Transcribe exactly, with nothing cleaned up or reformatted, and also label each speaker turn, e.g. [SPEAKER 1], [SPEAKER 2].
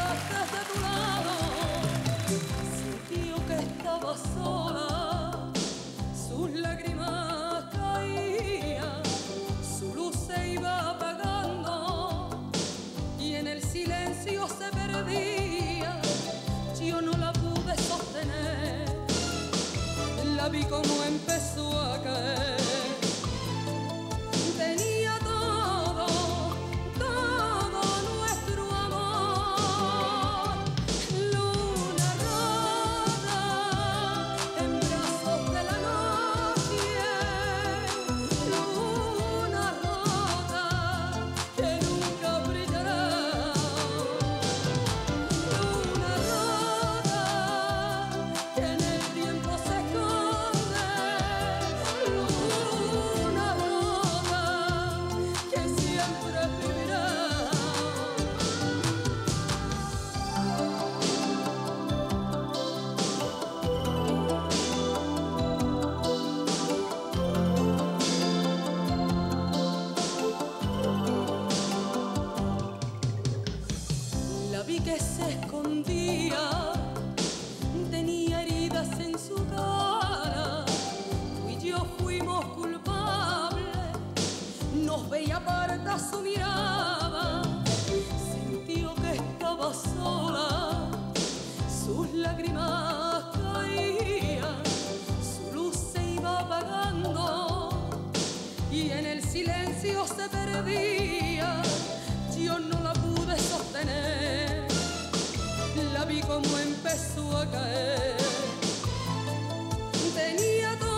[SPEAKER 1] desde tu lado, sintió que estaba sola, sus lágrimas caían, su luz se iba apagando y en el silencio se perdía. Yo no la pude sostener, la vi como empezó a caer. Tenía todo, todo nuestro amor. Luna rota en brazos de la noche, luna rota que nunca brillará. Luna rota que en el tiempo se esconde. Luna rota que siempre vivirá. La vi que se escondía, tenía heridas en su cara. Tú y yo fuimos culpables, nos veía aparta su mirada. Sintió que estaba sola, sus lágrimas caían, su luz se iba apagando y en el silencio se perdía. Yo no la pude sostener, la vi como empezó a caer. Tenía todo